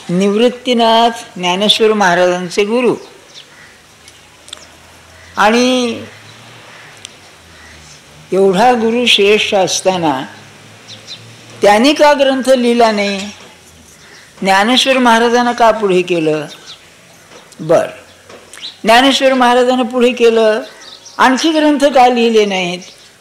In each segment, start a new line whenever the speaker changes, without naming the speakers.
निवृत्तीनाथ ज्ञानेश्वर महाराजांचे गुरु. आणि एवढा गुरु श्रेष्ठ असताना त्यांनी का ग्रंथ लिहिला नाही? ज्ञानेश्वर महाराजांना का पुढे केलं? बर, ज्ञानेश्वर महाराजांना पुढे केलं, आणखी ग्रंथ का लिहिले नाहीत?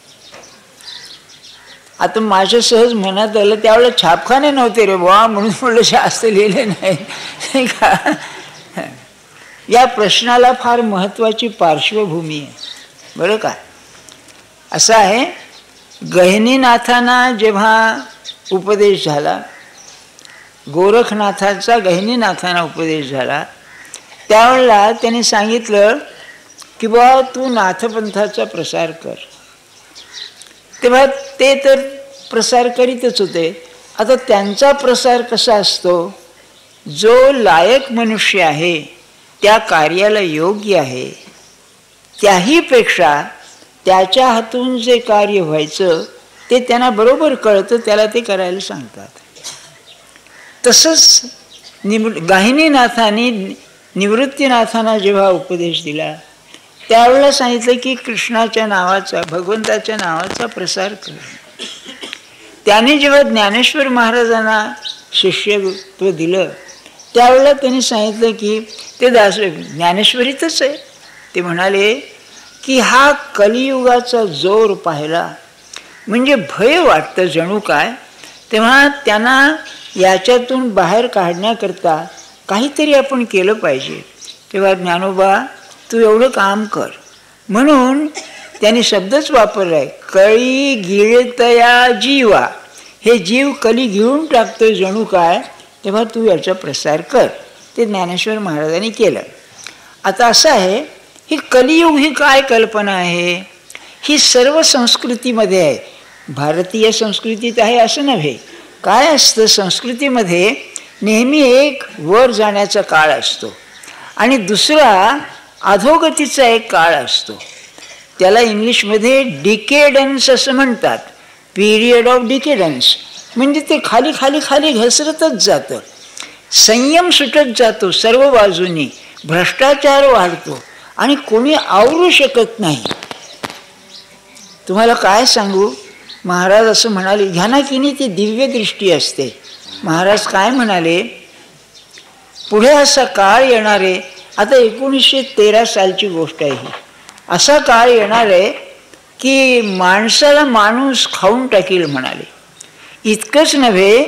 आता माझ्या सहज मनात आलं, त्यावेळेला छापखाने नव्हते रे बुवा, म्हणून म्हणलं शास्त्र लिहिले नाही का. या प्रश्नाला फार महत्त्वाची पार्श्वभूमी आहे बरं का. असं आहे, गहिनीनाथांना जेव्हा उपदेश झाला, गोरखनाथांचा गहिनीनाथांना उपदेश झाला, त्यावेळेला त्यांनी सांगितलं की बाबा तू नाथपंथाचा प्रसार कर. तेव्हा ते तर प्रसार करीतच होते. आता त्यांचा प्रसार कसा असतो? जो लायक मनुष्य आहे, त्या कार्याला योग्य आहे, त्याहीपेक्षा त्याच्या हातून जे कार्य व्हायचं ते त्यांना बरोबर कळतं, त्याला ते करायला सांगतात. तसंच गहिनीनाथांनी निवृत्तीनाथांना जेव्हा उपदेश दिला, त्यावेळेला सांगितलं की कृष्णाच्या नावाचा, भगवंताच्या नावाचा प्रसार कर. त्याने जेव्हा ज्ञानेश्वर महाराजांना शिष्यत्व दिलं, त्यावेळेला त्यांनी सांगितलं की ते ज्ञानेश्वरीतच आहे. ते म्हणाले की हा कलियुगाचा जोर पाहिला म्हणजे भय वाटतं जणू काय. तेव्हा त्यांना याच्यातून बाहेर काढण्याकरता काहीतरी आपण केलं पाहिजे. तेव्हा ज्ञानोबा तू एवढं काम कर, म्हणून त्यांनी शब्दच वापरला आहे, कळी गिळतया जीवा. हे जीव कली गिळून टाकतोय जणू काय, तेव्हा तू याचा प्रसार कर. ते ज्ञानेश्वर महाराजांनी केलं. आता असं आहे, ही कलियुग ही काय कल्पना आहे? ही सर्व संस्कृतीमध्ये आहे. भारतीय संस्कृतीत आहे असं नव्हे. काय असतं, संस्कृतीमध्ये नेहमी एक वर जाण्याचा काळ असतो आणि दुसरा अधोगतीचा एक काळ असतो. त्याला इंग्लिशमध्ये डिकेडन्स असं म्हणतात. पिरियड ऑफ डिकेडन्स म्हणजे ते खाली खाली खाली घसरतच जातं. संयम सुटत जातो सर्व बाजूनी, भ्रष्टाचार वाढतो आणि कोणी आवरू शकत नाही. तुम्हाला काय सांगू, महाराज असं म्हणाले, घ्या ना की नाही ती दिव्य दृष्टी असते. महाराज काय म्हणाले, पुढे असा काळ येणार आहे, आता 1913 सालची गोष्ट आहे ही, असा काळ येणार आहे की माणसाला माणूस खाऊन टाकील म्हणाले. इतकंच नव्हे,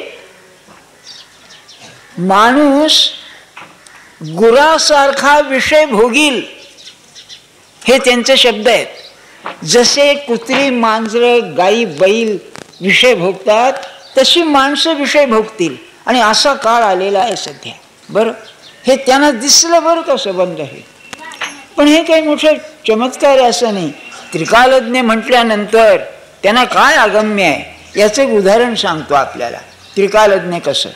माणूस गुरासारखा विषय भोगील, हे त्यांचे शब्द आहेत. जसे कुत्री मांजरं गाई बैल विषय भोगतात, तशी माणसं विषय भोगतील. आणि असा काळ आलेला आहे सध्या. बरं, हे त्यांना दिसलं बरं का संबंध आहे. पण हे काही मोठं चमत्कार असं नाही. त्रिकालज्ञ म्हटल्यानंतर त्यांना काय अगम्य आहे याचं एक उदाहरण सांगतो आपल्याला. त्रिकालज्ञ कसं,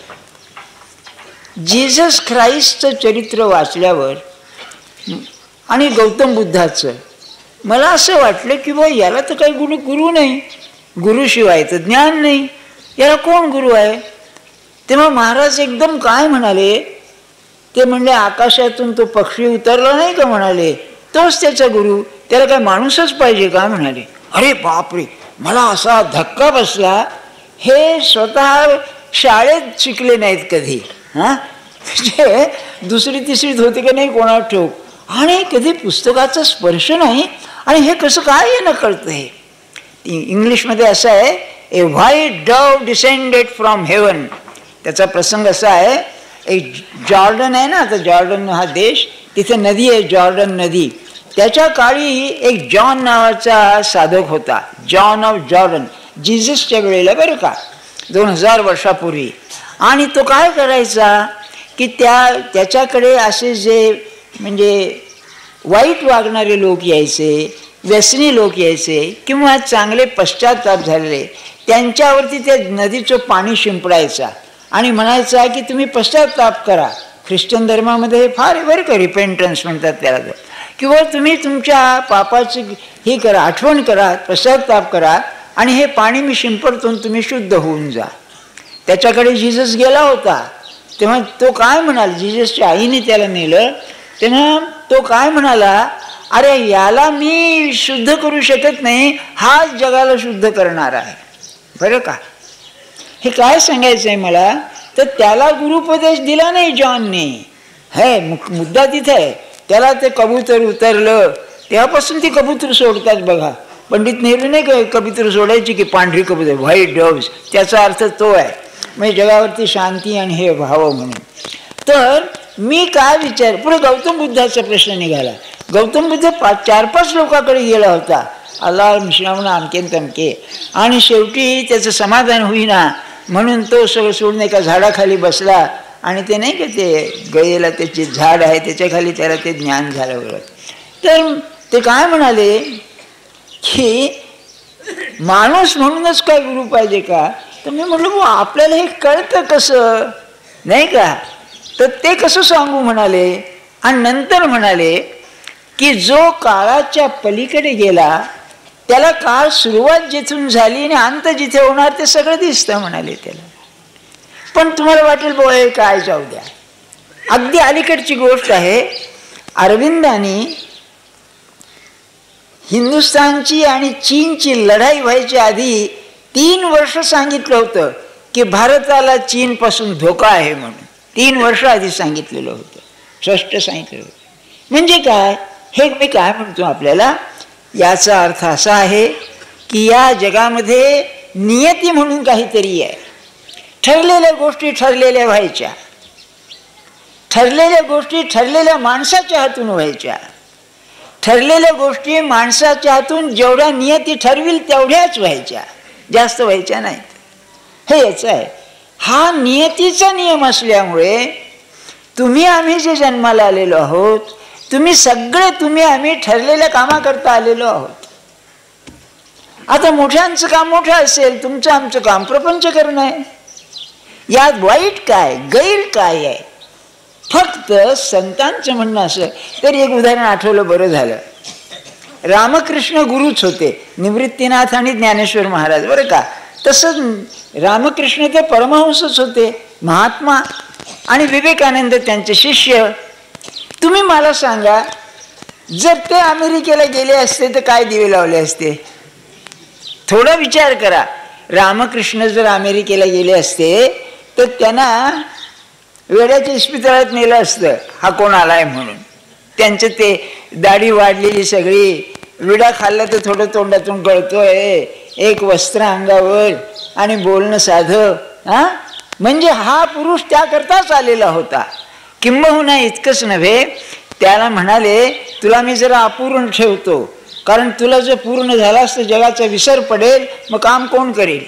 जीसस ख्राइस्टचं चरित्र वाचल्यावर आणि गौतम बुद्धाचं मला असं वाटलं की बा याला तर काही गुरु नाही, गुरुशिवाय तर ज्ञान नाही, याला कोण गुरु आहे? तेव्हा महाराज एकदम काय म्हणाले, ते म्हणले आकाशातून तो पक्षी उतरला नाही का म्हणाले, तोच त्याचा गुरु, त्याला काय माणूसच पाहिजे का म्हणाले. अरे बापरे, मला असा धक्का बसला. हे स्वतः शाळेत शिकले नाहीत कधी, हां म्हणजे दुसरी तिसरीत होते का नाही कोणा ठोक, आणि कधी पुस्तकाचा स्पर्श नाही, आणि हे कसं काय येणं कळतं. हे इंग्लिशमध्ये असं आहे, a white dove descended from heaven. त्याचा प्रसंग असा आहे, एक जॉर्डन आहे ना, आता जॉर्डन हा देश, तिथे नदी आहे जॉर्डन नदी. त्याच्या काळी एक जॉन नावाचा साधक होता, जॉन ऑफ जॉर्डन, जीससच्या वेळेला बरं का, 2000 वर्षापूर्वी. आणि तो काय करायचा की त्याच्याकडे असे जे म्हणजे वाईट वागणारे लोक यायचे, व्यसनी लोक यायचे, किंवा चांगले पश्चाताप झालेले, त्यांच्यावरती त्या नदीचं पाणी शिंपडायचा आणि म्हणायचा की तुम्ही पश्चाताप करा. ख्रिश्चन धर्मामध्ये हे फार बरं का, रिपेंटन्स म्हणतात त्याला, किंवा तुम्ही तुमच्या पापाची हे करा, आठवण करा, पश्चाताप करा, आणि हे पाणी मी शिंपडतो, तुम्ही शुद्ध होऊन जा. त्याच्याकडे जीसस गेला होता. तेव्हा तो काय म्हणाला, जिजसच्या आईने त्याला नेलं तेव्हा तो काय म्हणाला, अरे याला मी शुद्ध करू शकत नाही, हाच जगाला शुद्ध करणार आहे. बरं का, हे काय सांगायचं आहे मला, तर त्याला गुरुपदेश दिला नाही जॉनने. हे मुद्दा तिथे आहे. त्याला ते कबूतर उतरलं तेव्हापासून ती कबूतर सोडतात बघा. पंडित नेहरू नाही का कबूतर सोडायची की पांढरी कबूतर, व्हाईट डव्स, त्याचा अर्थ तो आहे, म्हणजे जगावरती शांती आणि हे व्हावं म्हणून. तर मी काय विचार, पुढे गौतम बुद्धाचा प्रश्न निघाला. गौतम बुद्ध 4-5 लोकांकडे गेला होता, अल्ला मिश्रावण अमकेन तमके, आणि शेवटी त्याचं समाधान होईना म्हणून तो सगळं सोडून एका झाडाखाली बसला आणि ते नाही का ते गळेला त्याचे झाड आहे त्याच्याखाली त्याला ते ज्ञान झालं बरं. तर ते काय म्हणाले की माणूस म्हणूनच काय गुरु पाहिजे का, तर मी म्हटलं आपल्याला हे कळतं कसं नाही का, तर ते कसं सांगू म्हणाले. आणि नंतर म्हणाले की जो काळाच्या पलीकडे गेला त्याला काळ सुरुवात जिथून झाली आणि अंत जिथे होणार ते सगळं दिसतं म्हणाले त्याला. पण तुम्हाला वाटेल बोय काय जाऊ द्या, अगदी अलीकडची गोष्ट आहे. अरविंदांनी हिंदुस्थानची आणि चीनची लढाई व्हायच्या आधी 3 वर्ष सांगितलं होतं की भारताला चीनपासून धोका आहे म्हणून. 3 वर्ष आधी सांगितलेलं होतं, स्पष्ट सांगितलेलं होतं. म्हणजे काय, हे मी काय म्हणतो आपल्याला, याचा अर्थ असा आहे की या जगामध्ये नियती म्हणून काहीतरी आहे. ठरलेल्या गोष्टी ठरलेल्या व्हायच्या, ठरलेल्या गोष्टी ठरलेल्या माणसाच्या हातून व्हायच्या, ठरलेल्या गोष्टी माणसाच्या हातून जेवढ्या नियती ठरविल तेवढ्याच व्हायच्या, जास्त व्हायच्या नाहीत. हे याचं आहे. हा नियतीचा नियम असल्यामुळे तुम्ही आम्ही जे जन्माला आलेलो आहोत, तुम्ही आम्ही ठरलेल्या कामाकरता आलेलो आहोत. आता मोठ्यांचं काम मोठं असेल, तुमचं आमचं काम प्रपंच करणं आहे. यात वाईट काय, गैर काय आहे. फक्त संतांचं म्हणणं असं, तरी एक उदाहरण आठवलं बरं झालं. रामकृष्ण गुरुच होते, निवृत्तीनाथ आणि ज्ञानेश्वर महाराज बरं का. तसंच रामकृष्ण ते परमहंसच होते, महात्मा, आणि विवेकानंद त्यांचे शिष्य. तुम्ही मला सांगा, जर ते अमेरिकेला गेले असते तर काय दिवे लावले असते. थोडा विचार करा. रामकृष्ण जर अमेरिकेला गेले असते तर त्यांना वेड्याच्या इस्पितळात नेलं असतं, हा कोण आलाय म्हणून. त्यांचं ते दाढी वाढलेली सगळी, विडा खाल्ला तर थोडं तोंडातून गळतोय, एक वस्त्र अंगावर आणि बोलणं साधं. म्हणजे हा पुरुष त्याकरताच आलेला होता. किंबहुना इतकंच नव्हे, त्याला म्हणाले तुला मी जरा अपूर्ण ठेवतो, कारण तुला जर पूर्ण झाला असतं जगाचा विसर पडेल, मग काम कोण करेल.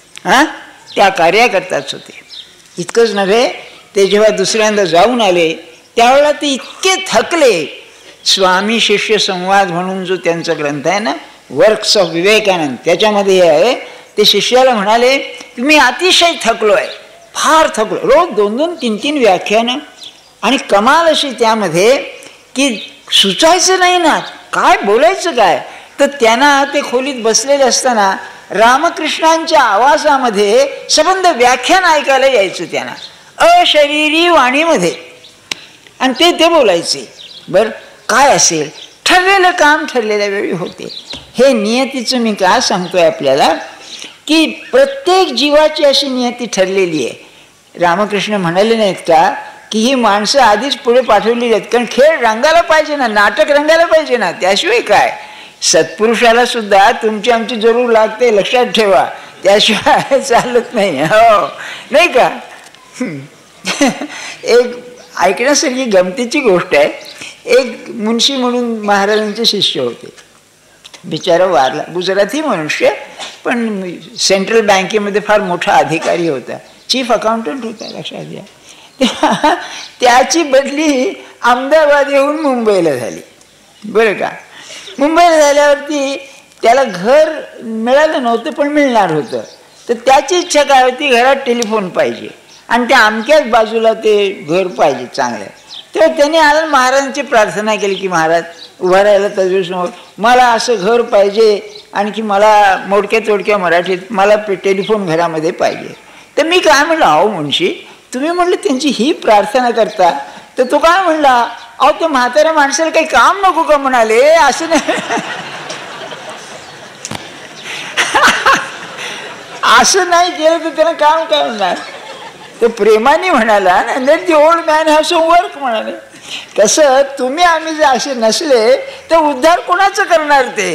त्या कार्याकरताच होते. इतकंच नव्हे, ते जेव्हा दुसऱ्यांदा जाऊन आले त्यावेळेला ते इतके थकले. स्वामी शिष्य संवाद म्हणून जो त्यांचा ग्रंथ आहे ना, वर्क्स ऑफ विवेकानंद, त्याच्यामध्ये हे आहे. ते शिष्याला म्हणाले की मी अतिशय थकलो आहे, फार थकलो. रोज 2-2, 3-3 व्याख्यानं, आणि कमाल अशी त्यामध्ये की सुचायचं नाही ना, काय बोलायचं काय. तर त्यांना ते खोलीत बसलेले असताना रामकृष्णांच्या आवाजामध्ये संबंध व्याख्यान ऐकायला यायचं त्यांना, अशरीरी वाणीमध्ये, आणि ते बोलायचे. बरं, काय असेल ठरलेलं काम ठरलेल्या वेळी होते. हे नियतीचं मी काय सांगतोय आपल्याला, की प्रत्येक जीवाची अशी नियती ठरलेली आहे. रामकृष्ण म्हणाले नाहीत का की ही माणसं आधीच पुढे पाठवलेली आहेत, कारण खेळ रंगायला पाहिजे ना, नाटक रंगायला पाहिजे ना, त्याशिवाय काय. सत्पुरुषाला सुद्धा तुमची आमची जरूर लागते, लक्षात ठेवा, त्याशिवाय चालत नाही. हो नाही का. एक ऐकण्यासारखी गमतीची गोष्ट आहे. एक मुन्शी म्हणून महाराजांचे शिष्य होते, बिचारा वारला, गुजराती मनुष्य, पण सेंट्रल बँकेमध्ये फार मोठा अधिकारी होता, चीफ अकाउंटंट होता, लक्षात घ्या. त्याची बदली अहमदाबाद येऊन मुंबईला झाली. बरं का. मुंबईला झाल्यावरती त्याला घर मिळालं नव्हतं, पण मिळणार होतं. तर त्याची इच्छा काय होती, घरात टेलिफोन पाहिजे आणि त्या अमक्याच बाजूला ते घर पाहिजे चांगलं. तर त्याने आला महाराजांची प्रार्थना केली की महाराज उभा राहिला तजवीसमोर, मला असं घर पाहिजे, आणखी मला मोडक्या तोडक्या मराठीत मला टेलिफोन घरामध्ये पाहिजे. तर मी काय म्हणलं, अहो मुन्शी तुम्ही म्हणलं त्यांची ही प्रार्थना करता, तर तो काय म्हणला, अहो तो म्हाताऱ्या माणसाला काही काम नको का म्हणाले, असं नाही. असं नाही केलं तर त्याला काम काय म्हणणार. तो प्रेमाने म्हणाला, let the old man have some work म्हणाले. कसं तुम्ही आम्ही जर असे नसले तर उद्धार कोणाचं करणार ते.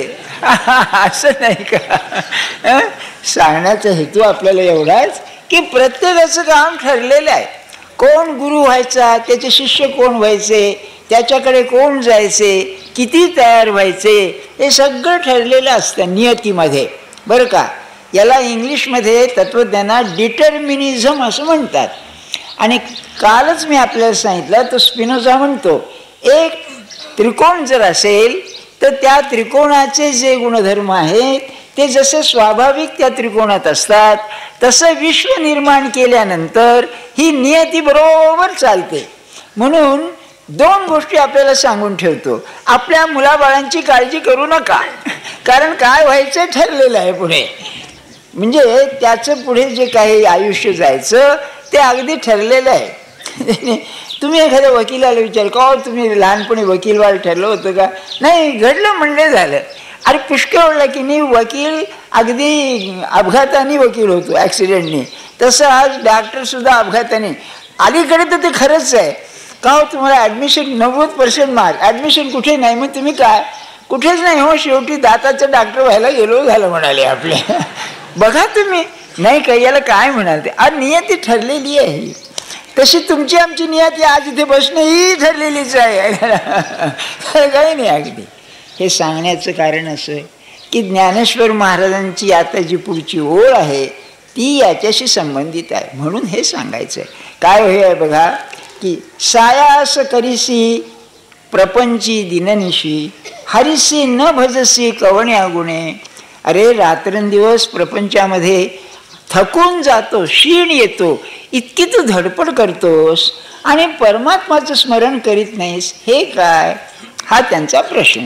असं नाही का. सांगण्याचा हेतू आपल्याला एवढाच की प्रत्येकाचं काम ठरलेलं आहे. कोण गुरु व्हायचा, त्याचे शिष्य कोण व्हायचे, त्याच्याकडे कोण जायचे, किती तयार व्हायचे, हे सगळं ठरलेलं असतं नियतीमध्ये, बरं का. याला इंग्लिशमध्ये तत्त्वज्ञानात डिटर्मिनिझम असं म्हणतात. आणि कालच मी आपल्याला सांगितलं, तो स्पिनोझा म्हणतो एक त्रिकोण जर असेल तर त्या त्रिकोणाचे जे गुणधर्म आहेत ते जसे स्वाभाविक त्या त्रिकोणात असतात, तसं विश्व निर्माण केल्यानंतर ही नियती बरोबर चालते. म्हणून दोन गोष्टी आपल्याला सांगून ठेवतो. आपल्या मुलाबाळांची काळजी करू नका, कारण काय व्हायचं ठरलेलं आहे पुढे. म्हणजे त्याचं पुढे जे काही आयुष्य जायचं ते अगदी ठरलेलं आहे. तुम्ही एखाद्या वकिलाला विचार का तुम्ही लहानपणी वकील व्हायला ठरलं होतं का, नाही घडलं म्हणले झालं. अरे पुष्कळ ओळला की नाही, वकील अगदी अपघाताने वकील होतो, ॲक्सिडेंटनी. तसं आज डॉक्टरसुद्धा अपघाताने. अलीकडे तर ते खरंच आहे का हो, तुम्हाला ॲडमिशन 90% मार्क, ॲडमिशन कुठे नाही, मग तुम्ही काय कुठेच नाही हो, शेवटी दाताचं डॉक्टर व्हायला गेलो झालं म्हणाले आपल्या. बघा तुम्ही नाही का, याला काय म्हणाल ते. आज नियती ठरलेली आहे, तशी तुमची आमची नियती आज इथे बसणं ही ठरलेलीच आहे. काही नाही. अगदी हे सांगण्याचं कारण असं की ज्ञानेश्वर महाराजांची आता जी पुढची ओळ आहे ती याच्याशी संबंधित आहे, म्हणून हे सांगायचं आहे. काय हे आहे बघा की सायास करिसी प्रपंची दिननिशी, हरिसी न भजसी कवण्या गुणे. अरे रात्रंदिवस प्रपंचामध्ये थकून जातो, क्षीण येतो, इतकी तू धडपड करतोस आणि परमात्माचं स्मरण करीत नाहीस, हे काय, हा त्यांचा प्रश्न.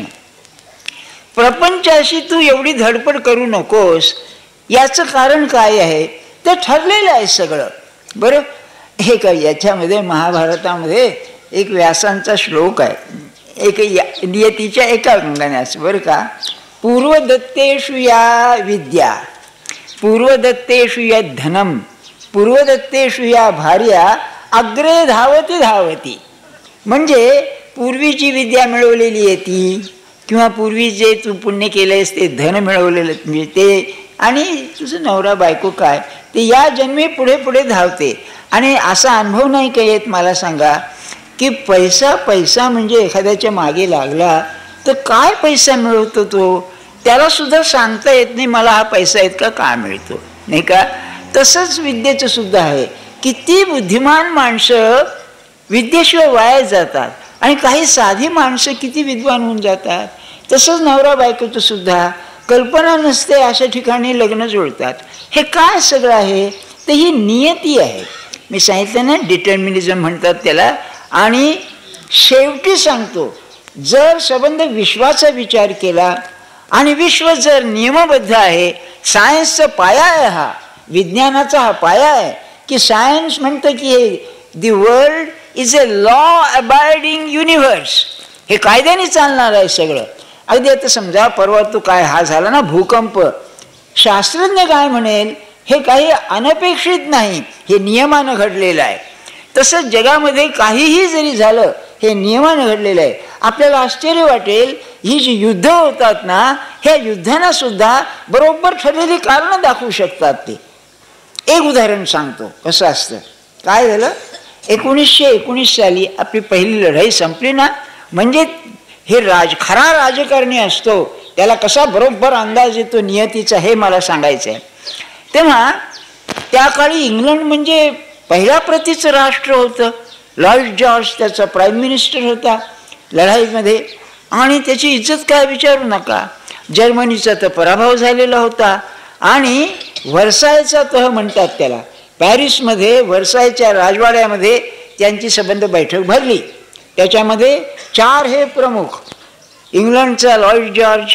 प्रपंचाशी तू एवढी धडपड करू नकोस, याचं कारण काय आहे, ते ठरलेलं आहे सगळं. बरं, हे काय याच्यामध्ये महाभारतामध्ये एक व्यासांचा श्लोक आहे, एक नियतीच्या एका अंगाने असं, बरं का. पूर्वदत्तेषु या विद्या, पूर्वदत्तेषु या धनम, पूर्वदत्तेषु या भार्या, अग्रे धावती धावती. म्हणजे पूर्वीची विद्या मिळवलेली आहे ती, किंवा पूर्वी जे तू पुण्य केलंयस ते धन मिळवलेलं मिळते, आणि तुझं नवरा बायको काय ते या जन्मी पुढे पुढे धावते. आणि असा अनुभव नाही का येत मला सांगा की पैसा पैसा म्हणजे एखाद्याच्या मागे लागला तर काय पैसा मिळवतो तो, त्याला सुद्धा सांगता येत नाही मला हा पैसा इतका का मिळतो, नाही का. तसंच विद्येचं सुद्धा आहे. किती बुद्धिमान माणसं विद्येशिवाय वाया जातात आणि काही साधी माणसं किती विद्वान होऊन जातात. तसंच नवरा बायकोचं सुद्धा कल्पना नसते अशा ठिकाणी लग्न जुळतात. हे काय सगळं आहे, तर ही नियती आहे. मी सांगितलं ना, डिटर्मिनिझम म्हणतात त्याला. आणि शेवटी सांगतो, जर संबंध विश्वाचा विचार केला आणि विश्व जर नियमबद्ध आहे, सायन्सचा पाया आहे हा, विज्ञानाचा हा पाया आहे की सायन्स म्हणतं की हे the world is a law abiding universe, हे कायद्याने चालणार आहे सगळं. अगदी आता समजा परवा तो काय हा झाला ना भूकंप, शास्त्रज्ञ काय म्हणेल, हे काही अनपेक्षित नाही, हे नियमानं घडलेलं आहे. तसंच जगामध्ये काहीही जरी झालं हे नियमानं घडलेलं आहे. आपल्याला आश्चर्य वाटेल, ही जी युद्ध होतात ना, ह्या युद्धांना सुद्धा बरोबर ठरलेली कारणं दाखवू शकतात ते. एक उदाहरण सांगतो कसं असतं. काय झालं, 1919 साली आपली पहिली लढाई संपली ना, म्हणजे हे खरा राजकारणी असतो त्याला कसा बरोबर अंदाज येतो नियतीचा, हे मला सांगायचं आहे. तेव्हा त्या काळी इंग्लंड म्हणजे पहिल्या प्रतीचं राष्ट्र होतं. लॉर्ड जॉर्ज त्याचा प्राईम मिनिस्टर होता लढाईमध्ये, आणि त्याची इज्जत काय विचारू नका. जर्मनीचा तर पराभव झालेला होता. आणि व्हर्सायचा तह म्हणतात त्याला, पॅरिसमध्ये व्हर्सायच्या राजवाड्यामध्ये त्यांची संबंध बैठक भरली. त्याच्यामध्ये 4 हे प्रमुख, इंग्लंडचा लॉर्ड जॉर्ज,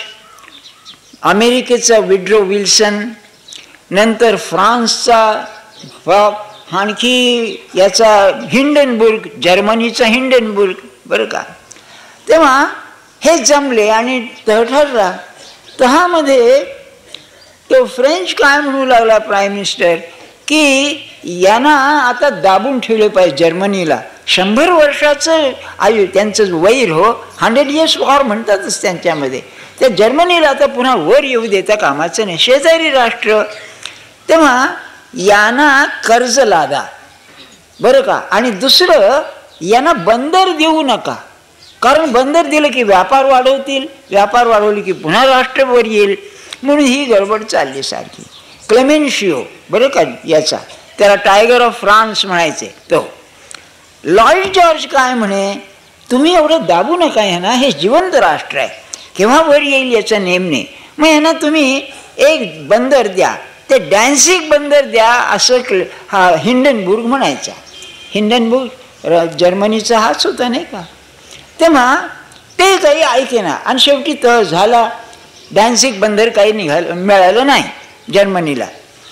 अमेरिकेचा विड्रो विल्सन, नंतर फ्रान्सचा आणखी याचा हिंडनबुर्ग, जर्मनीचा हिंडनबुर्ग, बरं का. तेव्हा हे जमले आणि ठरला. तहामध्ये तो फ्रेंच काय म्हणू लागला प्राईम मिनिस्टर की यांना आता दाबून ठेवले पाहिजे जर्मनीला. 100 वर्षाचं आयु त्यांचं वैर हो, 100 years वॉर म्हणतातच त्यांच्यामध्ये. त्या जर्मनीला आता पुन्हा वर येऊ देता कामाचं नाही, शेजारी राष्ट्र. तेव्हा यांना कर्ज लादा, बरं का. आणि दुसरं, यांना बंदर देऊ नका, कारण बंदर दिलं की व्यापार वाढवतील, व्यापार वाढवली की पुन्हा राष्ट्र वर येईल. म्हणून ही गडबड चालली सारखी. क्लेमेन्शिओ, बरं का, याचा त्याला टायगर ऑफ फ्रान्स म्हणायचे तो. लॉर्ड जॉर्ज काय म्हणे, तुम्ही एवढं दाबू नका ह्यांना, हे जिवंत राष्ट्र आहे, केव्हा वर येईल याचा नेम नाही. मग ह्यांना तुम्ही एक बंदर द्या, ते डॅन्सिक बंदर द्या, असं हा हिंडनबुर्ग म्हणायचा. हिंडनबुर्ग जर्मनीचा हाच होता नाही का. तेव्हा ते काही ऐकेना आणि शेवटी तह झाला. डॅन्सिक बंदर काही मिळालं नाही जर्मनीला.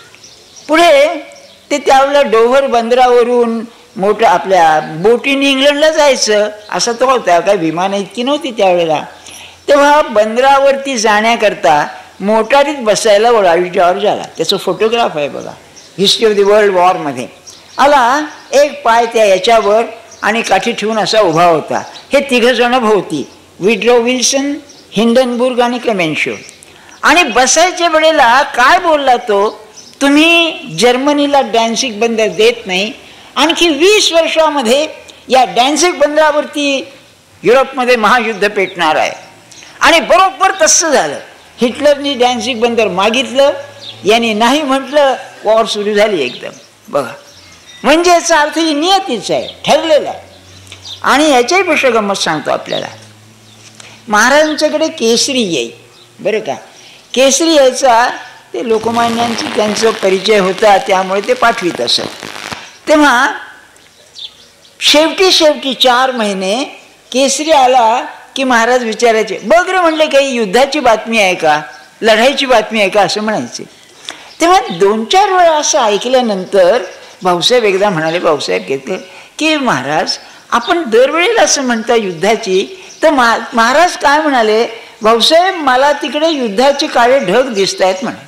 पुढे ते त्यावेळेला डोव्हर बंदरावरून मोठं आपल्या बोटीने इंग्लंडला जायचं, असा तो होता. काय विमानं इतकी नव्हती त्यावेळेला. तेव्हा बंदरावरती जाण्याकरता मोटारीत बसायला लॉर्ड जॉर्ज आला. त्याचं फोटोग्राफ आहे बघा, हिस्ट्री ऑफ द वर्ल्ड वॉरमध्ये. आला, एक पाय त्या याच्यावर आणि काठी ठेवून असा उभा होता. हे 3 जण भोवती, विड्रो विल्सन, हिंडनबुर्ग आणि क्लेमेन्शिओ. आणि बसायच्या वेळेला काय बोलला तो, तुम्ही जर्मनीला डॅन्सिक बंदर देत नाही, आणखी 20 वर्षामध्ये या डॅन्सिक बंदरावरती युरोपमध्ये महायुद्ध पेटणार आहे. आणि बरोबर तसं झालं. हिटलरनी डॅन्सिक बंदर मागितलं, यांनी नाही म्हटलं, वॉर सुरू झाली एकदम. बघा, म्हणजे याचा अर्थ ही नियतीच आहे, ठरलेला आहे. आणि याच्यापेक्षा गंमत सांगतो आपल्याला, महाराजांच्याकडे केसरी येई, बरं का. केसरी यायचा, ते लोकमान्यांचा त्यांचा परिचय होता, त्यामुळे ते पाठवीत असत. तेव्हा शेवटी 4 महिने केसरी आला की महाराज विचारायचे, बघ रे म्हणले, काही युद्धाची बातमी आहे का, लढाईची बातमी आहे का, असं म्हणायचे. तेव्हा 2-4 वेळा असं ऐकल्यानंतर भाऊसाहेब एकदा म्हणाले, भाऊसाहेब घेतले की महाराज आपण दरवेळेला असं म्हणता युद्धाची, तर महाराज काय म्हणाले, भाऊसाहेब मला तिकडे युद्धाचे काळे ढग दिसत आहेत म्हणाले.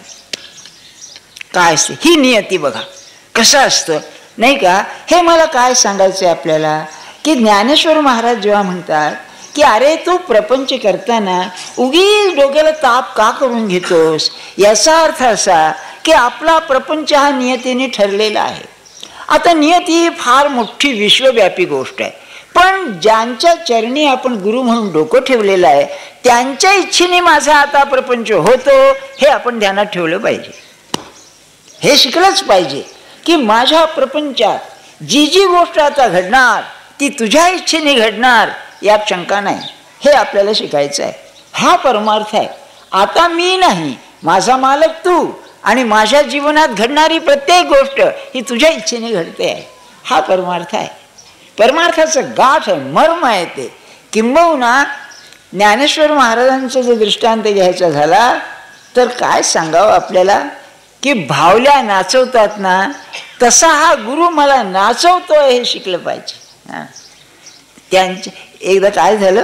काय असते ही नियती, बघा कसं असतं नाही का. हे मला काय सांगायचं आहे आपल्याला, की ज्ञानेश्वर महाराज जेव्हा म्हणतात की अरे तू प्रपंच करताना उगीच डोक्याला ताप का करून घेतोस, याचा अर्थ असा की आपला प्रपंच हा नियतीने ठरलेला आहे. आता नियती फार मोठी विश्वव्यापी गोष्ट आहे, पण ज्यांच्या चरणी आपण गुरु म्हणून डोकं ठेवलेलं आहे, त्यांच्या इच्छेने माझा आता प्रपंच होतो, हे आपण ध्यानात ठेवलं पाहिजे. हे शिकलंच पाहिजे की माझ्या प्रपंचात जी गोष्ट आता घडणार ती तुझ्या इच्छेने घडणार, यात शंका नाही. हे आपल्याला शिकायचं आहे. हा परमार्थ आहे. आता मी नाही, माझा मालक तू, आणि माझ्या जीवनात घडणारी प्रत्येक गोष्ट ही तुझ्या इच्छेने घडते आहे. हा परमार्थ आहे. परमार्थाचं गाठ आहे, मर्म आहे ते. किंबहुना ज्ञानेश्वर महाराजांचा जो दृष्टांत घ्यायचा झाला तर काय सांगावं आपल्याला, की भावल्या नाचवतात ना, तसा हा गुरु मला नाचवतोय हे शिकलं पाहिजे. त्यांचे एकदा काय झालं,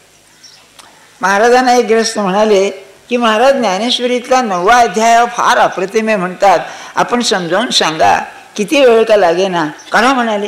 महाराजांना एक ग्रस्त म्हणाले की महाराज ज्ञानेश्वरीतला 9वा अध्याय फार अप्रतिम आहे म्हणतात, आपण समजावून सांगा, किती वेळ का लागे ना, करा म्हणाले.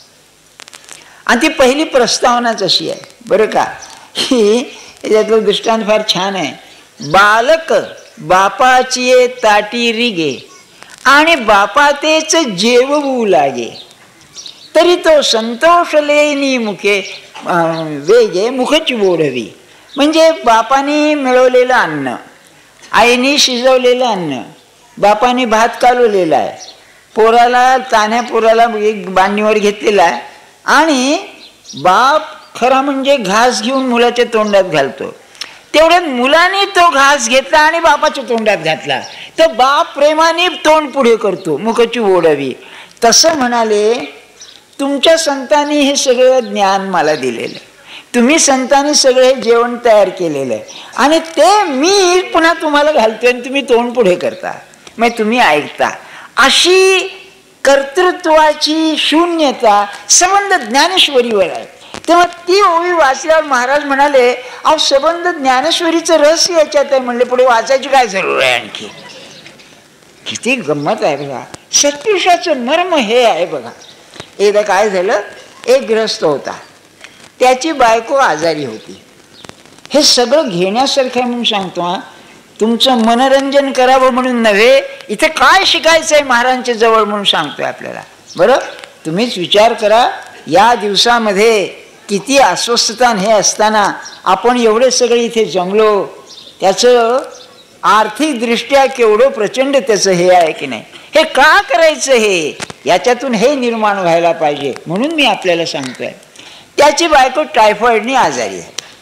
आणि ती पहिली प्रस्तावनाच अशी आहे बरं का, ही याच्यातलं दृष्टांत फार छान आहे. बालक बापाची ताटी रिगे आणि बापा तेच जेवू लागे, तरी तो संतोष लेनी मुखे वेगे मुखची ओढवी. म्हणजे बापाने मिळवलेलं अन्न, आईने शिजवलेलं अन्न, बापाने भात कालवलेला आहे, पोराला तान्ह्या पोराला एक बांधणीवर घेतलेला आहे, आणि बाप खरा म्हणजे घास घेऊन मुलाच्या तोंडात घालतो. तेवढ्यात मुलाने तो घास घेतला आणि बापाच्या तोंडात घातला, तर बाप प्रेमाने तोंड पुढे करतो, मुखची ओढावी. तसं म्हणाले, तुमच्या संतांनी हे सगळं ज्ञान मला दिलेलं, तुम्ही संतांनी सगळे जेवण तयार केलेलं आहे, आणि ते मी पुन्हा तुम्हाला घालतोय आणि तुम्ही तोंड पुढे करता, मग तुम्ही ऐकता. अशी कर्तृत्वाची शून्यता संबंध ज्ञानेश्वरीवर आहे. तेव्हा ती ओवी वाचल्यावर महाराज म्हणाले, अहो संबंध ज्ञानेश्वरीचं रहस्य याच्यात आहे. म्हणले पुढे वाचायची काय जरूर आहे आणखी. किती गंमत आहे बघा. सत्पुरुषाचं मर्म हे आहे बघा. एकदा काय झालं, एक गृहस्थ होता, त्याची बायको आजारी होती. हे सगळं घेण्यासारखं आहे म्हणून सांगतो. हा, तुमचं मनोरंजन करावं म्हणून नव्हे, इथे काय शिकायचं आहे महाराजांच्या जवळ म्हणून सांगतोय आपल्याला. बरं, तुम्हीच विचार करा, या दिवसामध्ये किती अस्वस्थता हे असताना आपण एवढे सगळे इथे जमलो, त्याचं आर्थिकदृष्ट्या केवढं प्रचंड त्याचं हे आहे की नाही. हे का करायचं, हे याच्यातून हे निर्माण व्हायला पाहिजे म्हणून मी आपल्याला सांगतोय. त्याची बायको टायफॉइडने आजारी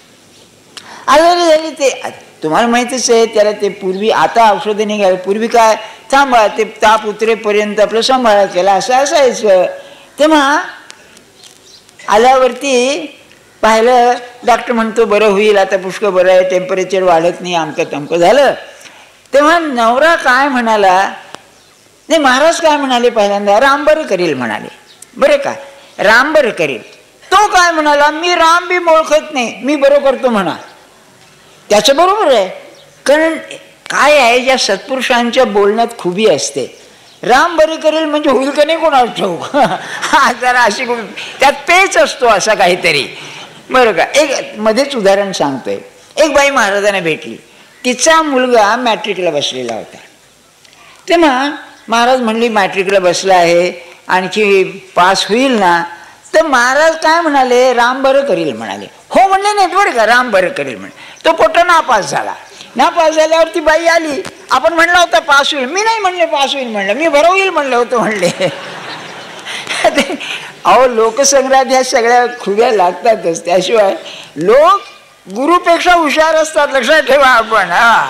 झाली. ते तुम्हाला माहितीच आहे, त्याला ते पूर्वी, आता औषधं निघाली, पूर्वी काय थांबा ते ताप उतरेपर्यंत आपलं सांभाळा केला असं असायचं. तेव्हा आल्यावरती पाहिलं, डॉक्टर म्हणतो बरं होईल आता, पुष्कळ बरं आहे, टेम्परेचर वाढत नाही, अमकं तमकं झालं. तेव्हा नवरा काय म्हणाला, नाही महाराज काय म्हणाले पहिल्यांदा, राम बरं करील म्हणाले. बरं का, राम बरं करील. तो काय म्हणाला, मी राम बी ओळखत नाही, मी बरं करतो म्हणा. त्याचं बरोबर आहे, कारण काय आहे, या सत्पुरुषांच्या बोलण्यात खूबी असते. राम बरे करेल म्हणजे होईल का नाही कोणाला ठाऊक. जरा अशी त्यात पेच असतो असा काहीतरी. बरं का, एक मध्येच उदाहरण सांगतोय. एक बाई महाराजांना भेटली, तिचा मुलगा मॅट्रिकला बसलेला होता. तेव्हा महाराज म्हणली मॅट्रिकला बसला आहे, आणखी पास होईल ना. तर महाराज काय म्हणाले, राम बरं करील म्हणाले. हो म्हणले नाहीत बरं का, राम बरं करील म्हणे. तो पोटा नापास झाला. नापास झाल्यावर ती बाई आली, आपण म्हणला होता पास होईल. मी नाही म्हणले पास होईल म्हणलं, मी बरं होईल म्हणलं होतं म्हणले. अहो लोकसंग्रहात ह्या सगळ्या खुब्या लागतातच, त्याशिवाय लोक गुरुपेक्षा हुशार असतात, लक्षात ठेवा आपण.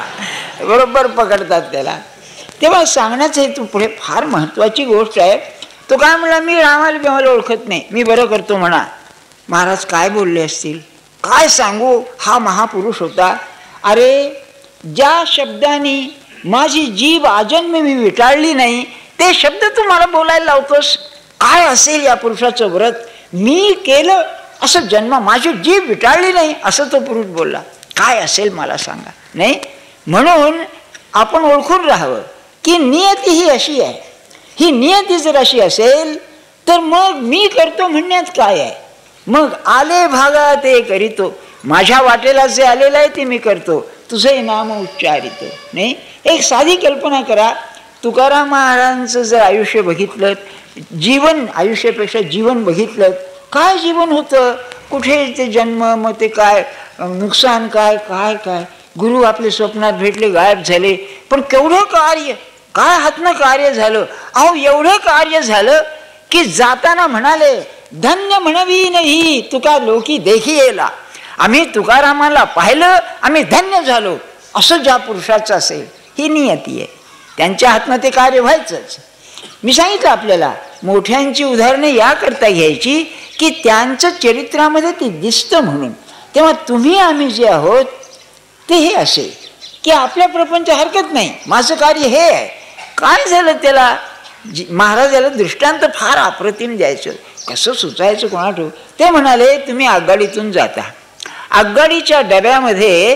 हा, बरोबर पकडतात त्याला. तेव्हा सांगण्याचं हेतू पुढे फार महत्त्वाची गोष्ट आहे. तो काय म्हणला, मी रामाला बिमाला ओळखत नाही, मी बरं करतो म्हणा. महाराज काय बोलले असतील, काय सांगू. हा महापुरुष होता. अरे ज्या शब्दाने माझी जीभ आजन्म मी विटाळली नाही, ते शब्द तू मला बोलायला लावतोस. काय असेल या पुरुषाचं व्रत, मी केलं असं जन्म, माझी जीभ विटाळली नाही असं तो पुरुष बोलला. काय असेल मला सांगा. नाही, म्हणून आपण ओळखून राहावं की नियती ही अशी आहे. ही नियती जर अशी असेल तर मग मी करतो म्हणण्यात काय आहे. मग आले भागा ते करीतो, माझ्या वाटेला जे आलेलं आहे ते मी करतो, तुझे नाम उच्चारितो. नाही, एक साधी कल्पना करा. तुकाराम महाराजांचं जर आयुष्य बघितलं, जीवन, आयुष्यापेक्षा जीवन बघितलं, काय जीवन होतं, कुठे ते जन्म, मग ते काय नुकसान, काय काय काय. गुरु आपले स्वप्नात भेटले, गायब झाले, पण केवढं कार्य, काय हातनं कार्य झालं. अहो एवढं कार्य झालं की जाताना म्हणाले, धन्य म्हणवी नाही तुका लोकी देखी येला. आम्ही तुकारामाला पाहिलं, आम्ही धन्य झालो. असं ज्या पुरुषाचं असेल, ही नियती आहे. त्यांच्या हातनं ते कार्य व्हायचंच. मी सांगितलं आपल्याला, मोठ्यांची उदाहरणे याकरता घ्यायची की त्यांचं चरित्रामध्ये ते दिसतं म्हणून. तेव्हा तुम्ही आम्ही जे आहोत ते हे असे की आपल्या प्रपंच हरकत नाही, माझं कार्य हे आहे. काय झालं त्याला, महाराजाला दृष्टांत फार अप्रतिम द्यायचं, कसं सुचायचं कोणाठो. ते म्हणाले, तुम्ही आगगाडीतून जाता, आगगाडीच्या डब्यामध्ये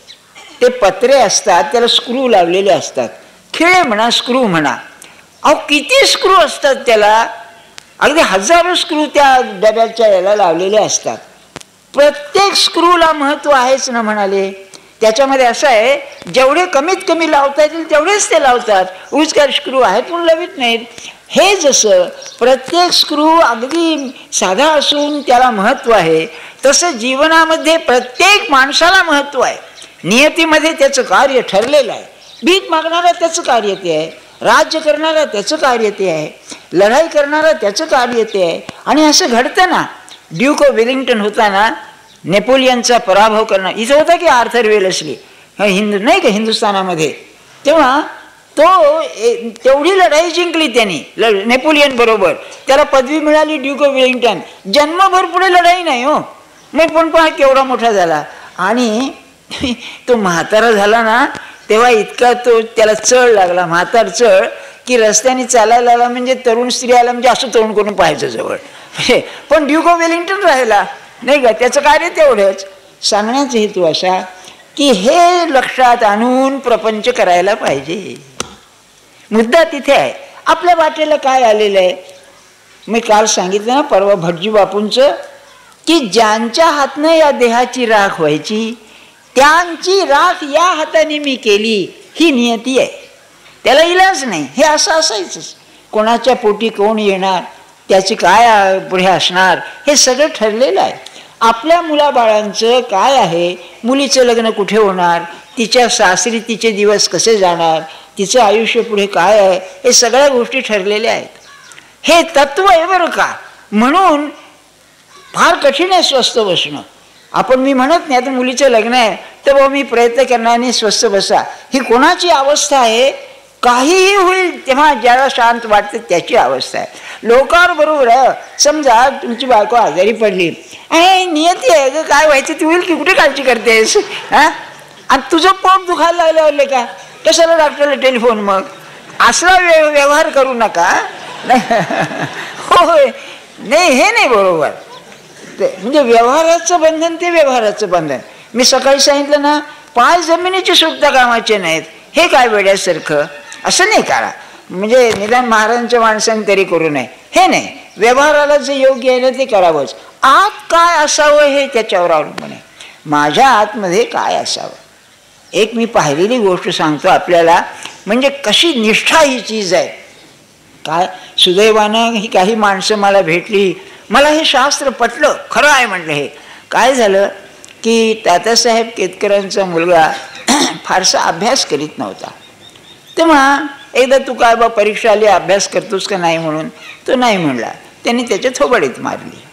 ते पत्रे असतात, त्याला स्क्रू लावलेले असतात. खिळे म्हणा, स्क्रू म्हणा, अहो किती स्क्रू असतात त्याला, अगदी हजारो स्क्रू त्या डब्याच्या याला लावलेले असतात. प्रत्येक स्क्रूला महत्त्व आहेच ना म्हणाले. त्याच्यामध्ये असं आहे, जेवढे कमीत कमी लावता येतील तेवढेच ते लावतात, उगाच काय स्क्रू आहेत म्हणून लावित नाहीत. हे जसं प्रत्येक स्क्रू अगदी साधा असून त्याला महत्त्व आहे, तसं जीवनामध्ये प्रत्येक माणसाला महत्त्व आहे. नियतीमध्ये त्याचं कार्य ठरलेलं आहे. भीक मागणारा त्याचं कार्य ते आहे, राज्य करणारा त्याचं कार्य ते आहे, लढाई करणारा त्याचं कार्य ते आहे. आणि असं घडतं ना, ड्यूक ऑफ वेलिंग्टन होताना नेपोलियनचा पराभव करणं, इथं होता की आर्थर वेलस्ली, हिंदू नाही का हिंदुस्थानामध्ये. तेव्हा तो तेवढी लढाई जिंकली त्यांनी नेपोलियन बरोबर, त्याला पदवी मिळाली ड्यूक ऑफ वेलिंग्टन. जन्मभर पुढे लढाई नाही हो, मग पण पहा केवढा मोठा झाला. आणि तो म्हातारा झाला ना, तेव्हा इतका तो त्याला चढ लागला, म्हातार चढ, की की रस्त्याने चालायला आला म्हणजे तरुण स्त्री आला म्हणजे असं तोंड करून पाहायचं जवळ. पण ड्यूक ऑफ वेलिंग्टन राहिला नाही का, त्याचं कार्य तेवढंच. सांगण्याचा हेतू असा की हे लक्षात आणून प्रपंच करायला पाहिजे. मुद्दा तिथे आहे. आपल्या वाटेला काय आलेलं आहे, मी काल सांगितलं ना परवा भटजी बापूंचं, की ज्यांच्या हातनं या देहाची राख व्हायची त्यांची राख या हाताने मी केली, ही नियती आहे. त्याला इलाज नाही. हे असं असायचंच. कोणाच्या पोटी कोण येणार, त्याची काय पुढे असणार, हे सगळं ठरलेलं आहे. आपल्या मुलाबाळांचं काय आहे, मुलीचं लग्न कुठे होणार, तिच्या सासरी तिचे दिवस कसे जाणार, तिचं आयुष्य पुढे काय आहे, हे सगळ्या गोष्टी ठरलेल्या आहेत. हे तत्व आहे बरं का. म्हणून फार कठीण आहे स्वस्थ बसणं. आपण मी म्हणत नाही आता मुलीचं लग्न आहे तर बाबा मी प्रयत्न करणार नाही, स्वस्थ बसा, ही कोणाची अवस्था आहे. काहीही होईल तेव्हा ज्याला शांत वाटतं त्याची अवस्था आहे. लोकांवर बरोबर आहे. समजा तुमची बायको आजारी पडली, आणि नियती आहे ग, काय व्हायचं ती होईल की, कुठे काळजी करतेस हां, आणि तुझं पोट दुखायला लागलं का, कशाला डॉक्टरला टेलिफोन. मग असला व्यवहार करू नका. होय नाही, हे नाही बरोबर. ते म्हणजे व्यवहाराचं बंधन ते व्यवहाराचं बंधन. मी सकाळी सांगितलं ना, पाय जमिनीची सुद्धा कामाचे नाहीत. हे काय वेड्यासारखं असं नाही करा. म्हणजे निदान महाराजांच्या माणसाने तरी करू नये, हे नाही. व्यवहाराला जे योग्य आहे ना ते करावंच. आत काय असावं हे त्याच्यावर अवलंबून आहे. माझ्या आतमध्ये काय असावं. एक मी पाहिलेली गोष्ट सांगतो आपल्याला, म्हणजे कशी निष्ठा ही चीज आहे. काय सुदैवानं ही काही माणसं मला भेटली, मला हे शास्त्र पटलं, खरं आहे म्हटलं. हे काय झालं की तात्यासाहेब केतकरांचा मुलगा फारसा अभ्यास करीत नव्हता. तेव्हा एकदा तू काय बा परीक्षा आली, अभ्यास करतोस का नाही म्हणून, तो नाही म्हणला. त्यांनी त्याच्या थोबाडीत मारली.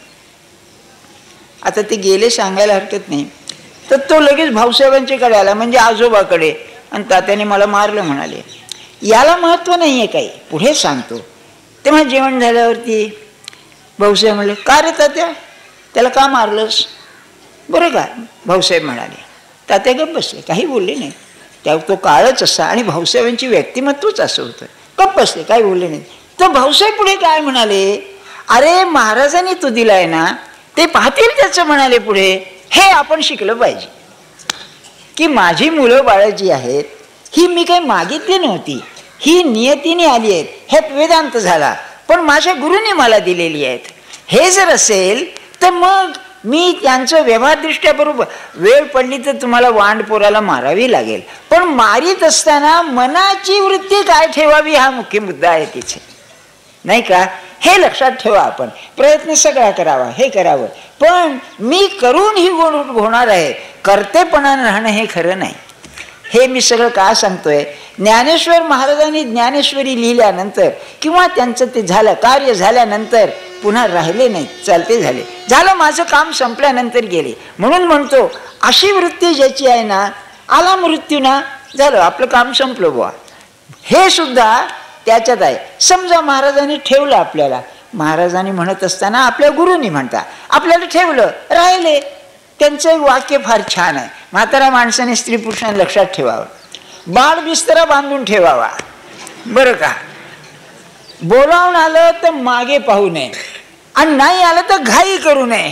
आता ते गेले सांगायला हरकत नाही. तर तो लगेच भाऊसाहेबांच्याकडे आला, म्हणजे आजोबाकडे, आणि तात्याने मला मारलं म्हणाले. याला महत्त्व नाही आहे काही, पुढे सांगतो. तेव्हा जेवण झाल्यावरती भाऊसाहेब म्हणले, का रे तात्या, त्याला का मारलंस. बरं का, भाऊसाहेब म्हणाले. तात्या गप्प बसले, काही बोलले नाही. त्या तो काळच असा, आणि भाऊसाहेबांची व्यक्तिमत्वच असं होतं. गप्प बसले, काही बोलले नाही. तर भाऊसाहेब पुढे काय म्हणाले, अरे महाराजांनी तो दिलाय ना, ते पाहतील त्याचं. म्हणाले पुढे, हे आपण शिकलं पाहिजे की माझी मुलं बाळं जी आहेत ही मी काही मागितली नव्हती, ही नियतीने आली आहेत. हे वेदांत झाला, पण माझ्या गुरुने मला दिलेली आहेत. हे जर असेल तर मग मी त्यांचं व्यवहारदृष्ट्या बरोबर, वेळ पडली तर तुम्हाला वांड पोराला मारावी लागेल, पण मारीत असताना मनाची वृत्ती काय ठेवावी हा मुख्य मुद्दा आहे तिथे, नाही का. हे लक्षात ठेवा. आपण प्रयत्न सगळा करावा, हे करावं, पण मी करून ही होणार आहे, कर्तेपणानं राहणं हे खरं नाही. हे मी सगळं का सांगतोय, ज्ञानेश्वर महाराजांनी ज्ञानेश्वरी लिहिल्यानंतर किंवा त्यांचं ते झालं, कार्य झाल्यानंतर पुन्हा राहिले नाही, चालते झाले, झालं माझं काम संपल्यानंतर गेले. म्हणून म्हणतो अशी वृत्ती ज्याची आहे ना, आला मृत्यू ना, झालं आपलं काम संपलं बुवा. हे सुद्धा त्याच्यात आहे. समजा महाराजांनी ठेवलं आपल्याला, महाराजांनी म्हणत असताना आपल्या गुरुनी म्हणता आपल्याला ठेवलं, राहिले. त्यांचं एक वाक्य फार छान आहे. म्हातारा माणसाने स्त्री पुरुषांनी लक्षात ठेवावं, बाळ बिस्तरा बांधून ठेवावा. बरं का, बोलावून आलं तर मागे पाहू नये, आणि नाही आलं तर घाई करू नये.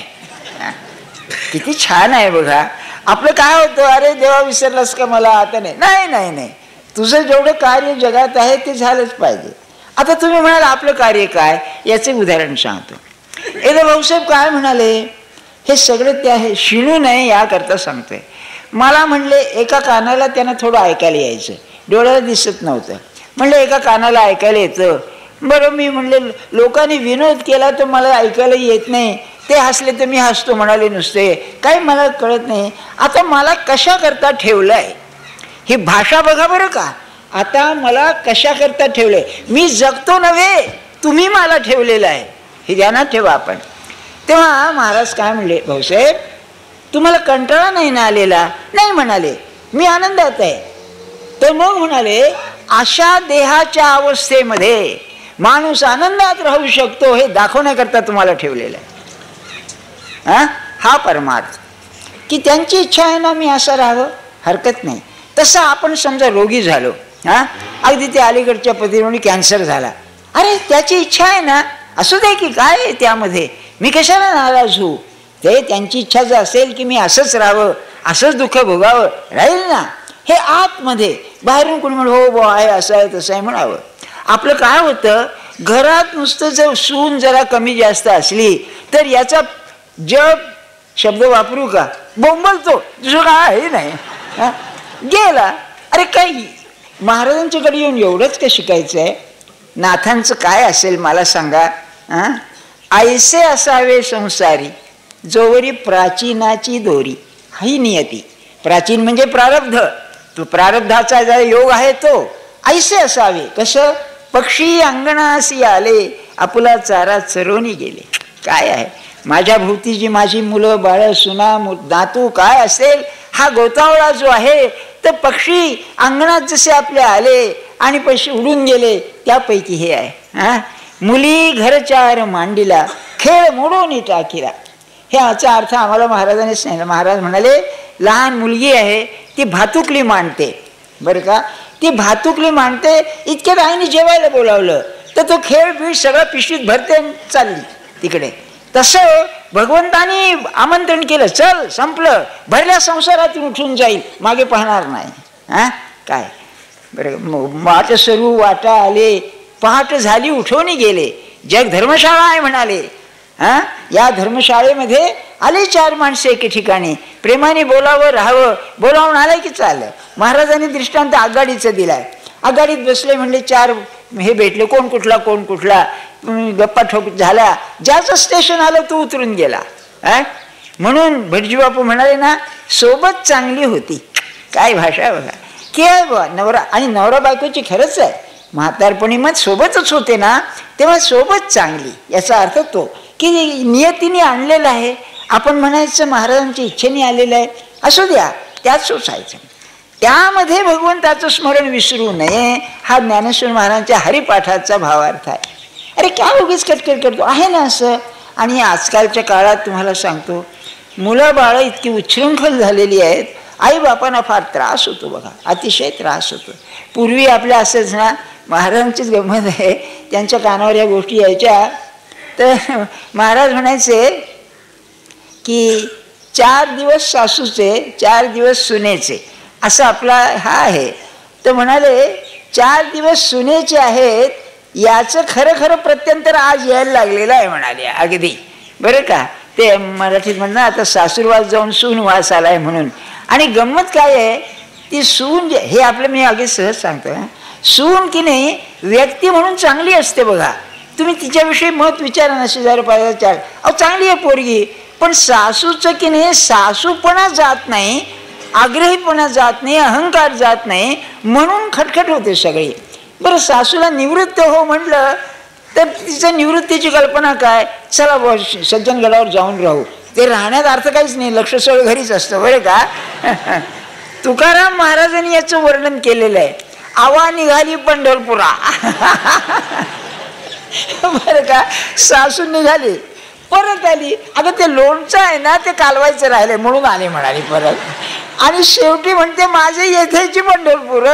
किती छान आहे बघा. आपलं काय होतं, अरे देवा विसरलास का मला, आता नाही. नाही नाही नाही, तुझं जेवढं कार्य जगात आहे ते झालंच पाहिजे. आता तुम्ही म्हणाल आपलं कार्य काय, याचे उदाहरण सांगतो. एकदा भाऊसाहेब काय म्हणाले, हे सगळं ते आहे, शिणू नये याकरता सांगतोय. मला म्हणले एका कानाला त्यांना थोडं ऐकायला यायचं, डोळ्याला दिसत नव्हतं. म्हणलं एका कानाला ऐकायला येतं. बरं, मी म्हणले लोकांनी विनोद केला तर मला ऐकायला येत नाही, ते हसले तर मी हसतो म्हणाले नुसते, काही मला कळत नाही. आता मला कशा करता ठेवलं आहे, ही भाषा बघा बरं का. आता मला कशा करता ठेवलंय, मी जगतो नव्हे, तुम्ही मला ठेवलेलं आहे, हे ध्यानात ठेवा आपण. तेव्हा महाराज काय म्हणले, भाऊसाहेब तुम्हाला कंटाळा नाही ना आलेला. नाही म्हणाले, मी आनंदात आहे. तर मग म्हणाले, अशा देहाच्या अवस्थेमध्ये माणूस आनंदात राहू शकतो हे दाखवण्याकरता तुम्हाला ठेवलेलं आहे. हा परमार्थ, की त्यांची इच्छा आहे ना मी असं राहावं, हरकत नाही. तसं आपण समजा रोगी झालो, अगदी त्या अलीकडच्या पतीने कॅन्सर झाला. अरे त्याची इच्छा आहे ना, असू दे की, काय आहे त्यामध्ये, मी कशाला नाराज होऊ. ते त्यांची इच्छा जर असेल की मी असंच राहावं, असंच दुःख भोगावं, राहील ना. हे आतमध्ये, बाहेरून कोणी म्हणून हो बो आहे, असं आहे तसं आहे म्हणावं. आपलं काय होतं, घरात नुसतं जर सून जरा कमी जास्त असली तर याचा जग शब्द वापरू का, बोंबलतो, दुसरं काय नाही, गेला. अरे काही महाराजांच्याकडे येऊन एवढंच काय शिकायचं आहे. नाथांचं काय असेल मला सांगा. ऐसे असावे संसारी जोवरी प्राचीनाची दोरी. ही नियती. प्राचीन म्हणजे प्रारब्ध, तो प्रारब्धाचा जरा योग आहे तो. ऐसे असावे कसं, पक्षी अंगणासी आले आपुला चारा चरवणी गेले. काय आहे, माझ्या भोवती माझी मुलं बाळ सुना नातू काय असेल, हा गोतावळा जो आहे तर पक्षी अंगणात जसे आपले आले आणि पैसे उडून गेले त्यापैकी हे आहे. मुली घरचार मांडीला खेळ मोडून टाकीला. हे याचा अर्थ आम्हाला महाराजांनीच सांगितलं. महाराज म्हणाले लहान मुलगी आहे ती भातुकली मांडते, बरं का, ती भातुकली मांडते. इतक्यात आईने जेवायला बोलावलं तर तो खेळ बीळ सगळं पिशवीत भरते चालली तिकडे. तसं भगवंतानी आमंत्रण केलं, चल संपलं, भरल्या संसारातून उठून जाईल, मागे पाहणार नाही. काय बरं, वाट सरू वाटा आले पहाट झाली उठवणी गेले. जग धर्मशाळा आहे म्हणाले. या धर्मशाळेमध्ये आले 4 माणसे एके ठिकाणी, प्रेमाने बोलावं राहावं, बोलावून आलं की चाललं. महाराजांनी दृष्टांत आघाडीचं दिलाय. आघाडीत बसले म्हणले 4 हे भेटले, कोण कुठला कोण कुठला, गप्पा ठोक झाला, ज्याचं स्टेशन आलं तो उतरून गेला. म्हणून भटजी बापू म्हणाले ना, सोबत चांगली होती. काय भाषा बघा की नवरा आणि नवरा बायकोची खरंच आहे. म्हातारपणी मग सोबतच होते ना, तेव्हा सोबत चांगली, याचा अर्थ तो की नियतीने आणलेला आहे. आपण म्हणायचं महाराजांच्या इच्छेने आलेलं आहे, असू द्या, त्यात सोसायचं. त्यामध्ये भगवंताचं स्मरण विसरू नये, हा ज्ञानेश्वर महाराजांच्या हरिपाठाचा भावार्थ आहे. अरे काय उगीच कटकट करतो आहे ना असं. आणि आजकालच्या काळात तुम्हाला सांगतो, मुलं बाळं इतकी उच्छृंखल झालेली आहेत, आईबापांना फार त्रास होतो बघा, अतिशय त्रास होतो. पूर्वी आपल्या असंच ना, महाराजांचीच गंमत आहे, त्यांच्या कानावर या गोष्टी यायच्या तर महाराज म्हणायचे की 4 दिवस सासूचे 4 दिवस सुनेचे, असं आपला हा आहे. तर म्हणाले 4 दिवस सुनेचे आहेत, याचं खरं खरं प्रत्यंतर आज यायला लागलेलं आहे म्हणाले. अगदी बरं का, ते मराठीत म्हणतात आता सासूरवास जाऊन सून वास आलाय म्हणून. आणि गंमत काय आहे, ती सून हे आपलं मी अगदी सहज सांगतो, सून की नाही व्यक्ती म्हणून चांगली असते बघा. तुम्ही तिच्याविषयी मत विचारा ना, शेजारी पाजारी चाल, अहो चांगली आहे पोरगी, पण सासूचं की नाही सासूपणा जात नाही, आग्रहीपणा जात नाही, अहंकार जात नाही, म्हणून खटखट होते सगळी. बरं सासूला निवृत्त हो म्हटलं तर तिचं निवृत्तीची कल्पना काय, चला बॉ सज्जनगडावर जाऊन राहू. ते राहण्यात अर्थ काहीच नाही, लक्ष सगळं घरीच असतं बरं का. तुकाराम महाराजांनी याचं वर्णन केलेलं आहे, आवा निघाली पंढरपुरा. बरं का, सासू निघाली परत आली, अगं ते लोणचं आहे ना ते कालवायचं राहिले म्हणून आले म्हणाली परत. आणि शेवटी म्हणते माझे येथेची पंढरपूर.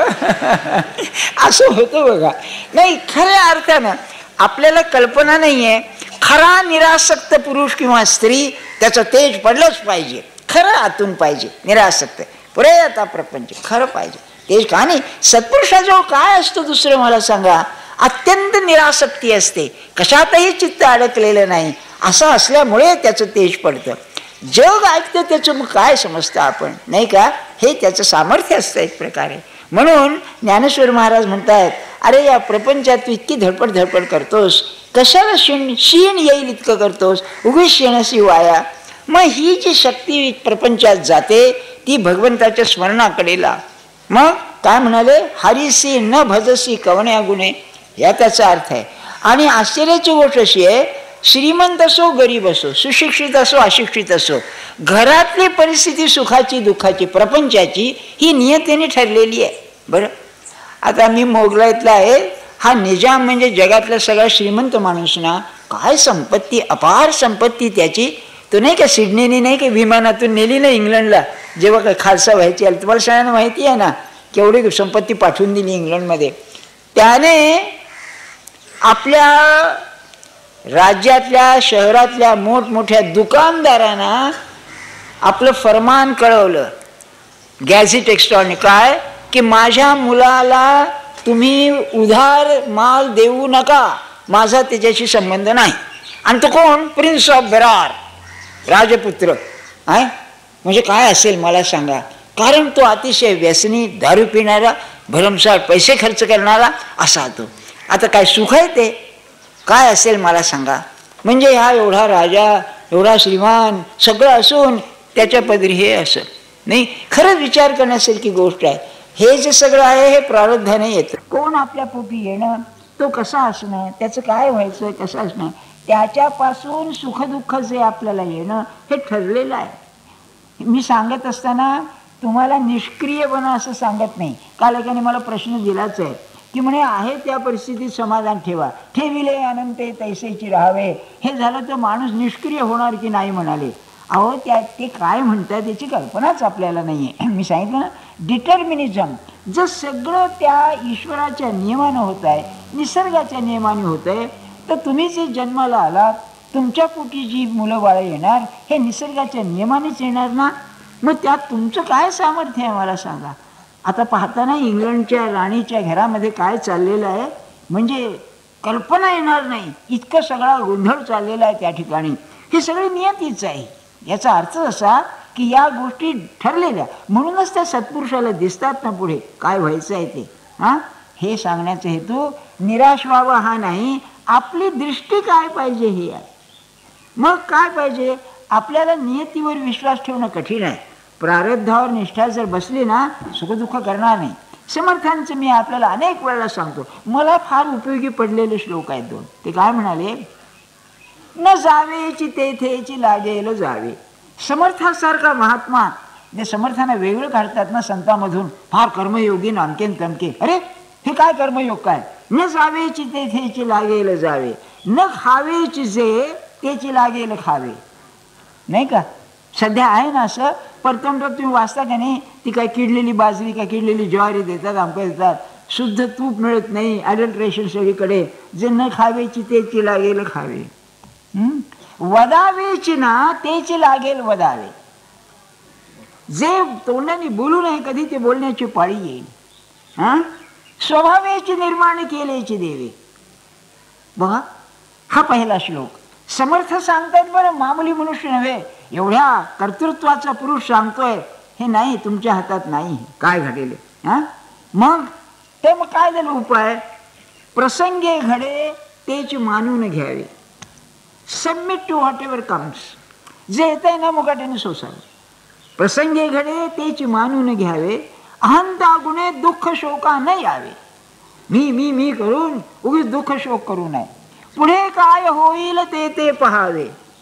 असं होतं बघा. नाही खऱ्या अर्थानं आपल्याला कल्पना नाही आहे, खरा निरासक्त पुरुष किंवा स्त्री त्याचं तेज पडलंच पाहिजे, खरं आतून पाहिजे. निरासक्त पुरे आता प्रपंच खरं पाहिजे तेज. का नाही, सत्पुरुषाजवळ काय असतं दुसरं मला सांगा, अत्यंत निरासक्ती असते, कशातही चित्त अडकलेलं नाही. असं असल्यामुळे त्याचं तेज पडतं. जग ऐकतं त्याचं मग काय समजतं आपण, नाही का, हे त्याचं सामर्थ्य असतं एक प्रकारे. म्हणून ज्ञानेश्वर महाराज म्हणतात, अरे या प्रपंचात तू इतकी धडपड धडपड करतोस, कशाला शीण येईल इतकं करतोस, उगीच शेणसी वाया. मग ही जी शक्ती प्रपंचात जाते ती भगवंताच्या स्मरणाकडे लाव. मग काय म्हणाले, हरिसी न भजसी कवण्या गुणे, या त्याचा अर्थ आहे. आणि आश्चर्याची गोष्ट अशी आहे, श्रीमंत असो गरीब असो, सुशिक्षित असो अशिक्षित असो, घरातली परिस्थिती सुखाची दुःखाची प्रपंचाची ही नियतीने ठरलेली आहे. बरं, आता मी मोगलाईतला आहे, हा निजाम म्हणजे जगातला सगळा श्रीमंत माणूस ना, काय संपत्ती, अपार संपत्ती त्याची. तो नाही का सिडनीने नाही का विमानातून नेली ना इंग्लंडला, जेव्हा काय खालसा व्हायची आली, तुम्हाला सगळ्यांना माहिती आहे ना, केवढी संपत्ती पाठवून दिली इंग्लंडमध्ये. त्याने आपल्या राज्यातल्या शहरातल्या मोठमोठ्या दुकानदारांना आपलं फरमान कळवलं गॅझेट एक्स्ट्राने. काय की माझ्या मुलाला तुम्ही उधार माल देऊ नका, माझा त्याच्याशी संबंध नाही. आणि तो कोण? प्रिन्स ऑफ बेरार, राजपुत्र आहे. म्हणजे काय असेल मला सांगा. कारण तो अतिशय व्यसनी, दारू पिणारा, भरमसाठ पैसे खर्च करणारा असा तो. आता काय सुख आहे ते? काय असेल मला सांगा. म्हणजे हा एवढा राजा, एवढा श्रीमान सगळं असून त्याच्या पदरी हे असं नाही. खरंच विचार करण्यासारखी गोष्ट आहे. हे जे सगळं आहे हे प्रारब्धाने येतं. कोण आपल्या पोटी येणं, तो कसा असणं, त्याचं काय व्हायचं, कसं असणं, त्याच्यापासून सुखदुःख जे आपल्याला येणं हे ठरलेलं आहे. मी सांगत असताना तुम्हाला निष्क्रिय बना असं सांगत नाही. काल एकाने मला प्रश्न दिलाच आहे की म्हणे आहे त्या परिस्थितीत समाधान ठेवा, ठेविले अनंते तैसेची राहावे. हे झालं तर माणूस निष्क्रिय होणार की नाही म्हणाले. अहो ते काय म्हणतात त्याची कल्पनाच आपल्याला नाही आहे. मी सांगितलं ना, डिटर्मिनिझम जर सगळं त्या ईश्वराच्या नियमानं होत आहे, निसर्गाच्या नियमाने होत आहे, तर तुम्ही जे जन्माला आलात, तुमच्या पोटी जी मुलं बाळं येणार हे निसर्गाच्या नियमानेच येणार ना. मग त्यात तुमचं काय सामर्थ्य आहे मला सांगा. आता पाहताना इंग्लंडच्या राणीच्या घरामध्ये काय चाललेलं आहे म्हणजे कल्पना येणार नाही, इतकं सगळा गोंधळ चाललेला आहे त्या ठिकाणी. हे सगळे नियतीच आहे. याचा अर्थ असा की या गोष्टी ठरलेल्या, म्हणूनच त्या सत्पुरुषाला दिसतात ना पुढे काय व्हायचं आहे ते. हे सांगण्याचा हेतू निराश व्हावा हा नाही, आपली दृष्टी काय पाहिजे हे आहे. मग काय पाहिजे? आपल्याला नियतीवर विश्वास ठेवणं कठीण आहे. प्रारब्धावर निष्ठा जर बसली ना, सुखदुःख करणार नाही. समर्थांचं मी आपल्याला अनेक वेळेला सांगतो, मला फार उपयोगी पडलेले श्लोक आहेत दोन. ते काय म्हणाले? न जावेची तेथेची लागेल जावे. समर्थासारखा महात्मा जे समर्थांना वेगळं काढतात ना संतांमधून, फार कर्मयोगी नामकेन तमके. अरे हे काय कर्मयोग काय? न जावेची तेथेची लागेल जावे, न खावेची जे त्याची लागेल खावे. नाही का? सध्या आहे ना असं. परतंत्र तुम्ही वाचता का नाही, ती काय किडलेली बाजरी काय किडलेली ज्वारी देतात, आमकं देतात, शुद्ध तूप मिळत नाही, ॲडल्ट्रेशन सगळीकडे. जे न खावेची त्याची लागेल खावे, वदावेची ना त्याची लागेल वदावे. जे तोंडाने बोलू नये कधी ते बोलण्याची पाळी येईल. स्वभावेची निर्माण केलेची देवे. बघा हा पहिला श्लोक. समर्थ सांगतात बरं, मामूली मनुष्य नव्हे, एवढ्या कर्तृत्वाचा पुरुष सांगतोय. हे नाही, तुमच्या हातात नाही काय घडेल. मग काय झालं उपाय? प्रसंगे घडे तेच मानून घ्यावे. Submit to whatever comes. जे येत आहे ना मुकाट्याने सोसावे. प्रसंगे घडे तेच मानून घ्यावे. अहंता गुणे दुःख शोका न यावे. मी करून उगीच दुःख शोक करू नये. पुढे काय होईल ते पहावे.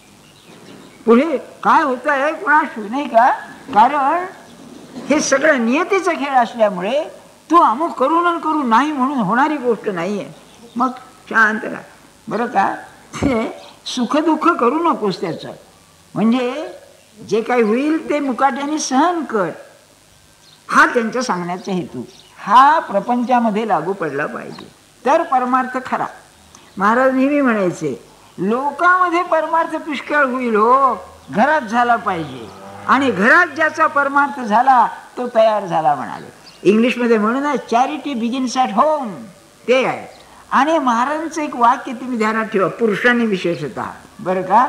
पुढे काय होत आहे कोणाशी नाही का. कारण हे सगळं नियतीचा खेळ असल्यामुळे तू अमुक करून करू नाही म्हणून होणारी गोष्ट नाही आहे. मग शांत राहा बरं का. सुखदुःख करू नकोस त्याचं. म्हणजे जे काही होईल ते मुकाट्याने सहन कर. हा त्यांचा सांगण्याचा हेतू. हा प्रपंचामध्ये लागू पडला पाहिजे तर परमार्थ खरा. महाराज नेहमी म्हणायचे, लोकांमध्ये परमार्थ पुष्कळ होईल हो, घरात झाला पाहिजे. आणि घरात ज्याचा परमार्थ झाला तो तयार झाला म्हणाले. इंग्लिशमध्ये म्हणून चॅरिटी बिगिन्स ॲट होम ते आहे. आणि महाराजांचं एक वाक्य तुम्ही ध्यानात ठेवा, पुरुषांनी विशेषतः बरं का.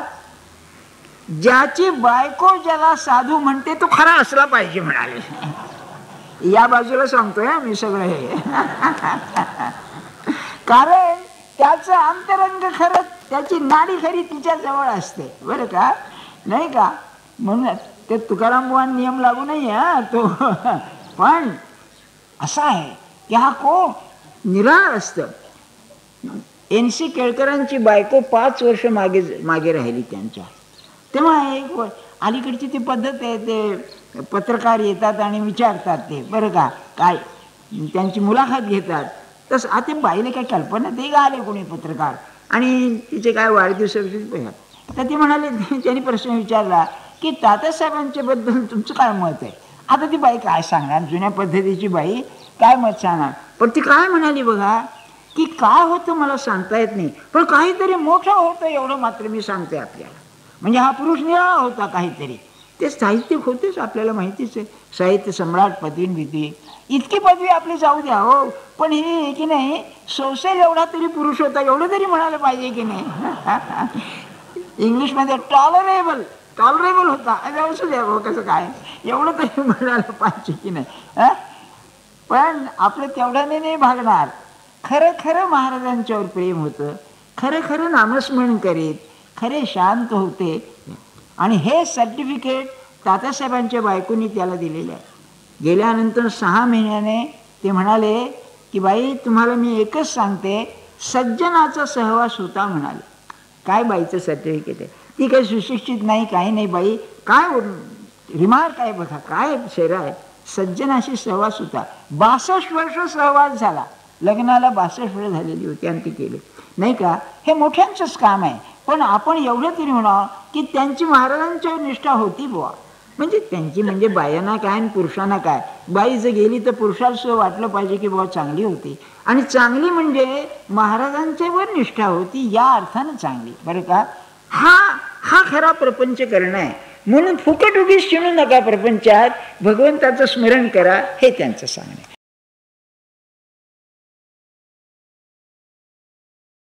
ज्याची बायको ज्याला साधू म्हणते तो खरा असला पाहिजे म्हणाले. या बाजूला सांगतोय मी सगळं हे. कारण त्याचं अंतरंग खरं, त्याची नाडी खरी तिच्या जवळ असते बरं का. नाही का. म्हणून ते तुकाराम बुवांना नियम लागू नाही हा तो. पण असा आहे की हा कोण निराळ असतं. NC केळकरांची बायको 5 वर्ष मागे राहिली त्यांच्या. तेव्हा एक अलीकडची ती पद्धत आहे, ते पत्रकार येतात आणि विचारतात ते बरं का, काय त्यांची मुलाखत घेतात. तसं आता बाईला काही कल्पना ते का आले कोणी पत्रकार आणि तिचे काय वाढदिवस तर ते म्हणाले. त्यांनी प्रश्न विचारला की तात्यासाहेबांच्या बद्दल तुमचं काय मत आहे. आता ती बाई काय सांगणार, जुन्या पद्धतीची बाई काय मत सांगणार. पण ती काय म्हणाली बघा, की काय होतं मला सांगता येत नाही, पण काहीतरी मोठं होतं एवढं मात्र मी सांगते आपल्याला. म्हणजे हा पुरुष निराळा होता काहीतरी. ते साहित्यिक होतेच, आपल्याला माहितीच आहे. साहित्य सम्राट, पदवी विधी, इतकी पदवी आपली जाऊ द्या हो, पण ही की नाही सोसेल एवढा तरी पुरुष होता, एवढं तरी म्हणायला पाहिजे की नाही. इंग्लिशमध्ये टॉलरेबल होता. असं द्या भाऊ, कसं काय एवढं तरी म्हणायला पाहिजे की नाही. पण आपलं तेवढ्याने नाही भागणार. खरं खरं महाराजांच्यावर प्रेम होतं, खरं खरं नामस्मरण करीत, खरे शांत होते. आणि हे सर्टिफिकेट तात्यासाहेबांच्या बायकोनी त्याला दिलेलं आहे. गेल्यानंतर 6 महिन्याने ते म्हणाले की बाई तुम्हाला मी एकच सांगते, सज्जनाचा सहवास होता म्हणाले. काय बाईचं सर्टिफिकेट आहे, ती काही सुशिक्षित नाही, काही नाही. बाई काय रिमार्क आहे बघा, काय शेरा आहे. सज्जनाशी सहवास होता. 62 वर्ष सहवास झाला. लग्नाला 62 वर्ष झालेली होती आणि ती केली नाही का. हे मोठ्यांचंच काम आहे. पण आपण एवढं तरी म्हणावं की त्यांची महाराजांच्यावर निष्ठा होती बुवा. म्हणजे त्यांची म्हणजे बायांना काय आणि पुरुषांना काय. बाई जर गेली तर पुरुषाला सुद्धा वाटलं पाहिजे की बुवा चांगली होती, आणि चांगली म्हणजे महाराजांच्यावर निष्ठा होती या अर्थानं चांगली, बरं का. हा खरा प्रपंच करणं आहे. म्हणून फुकट उगीच शिणू नका प्रपंचात, भगवंताचं स्मरण करा, हे त्यांचं सांगणं आहे.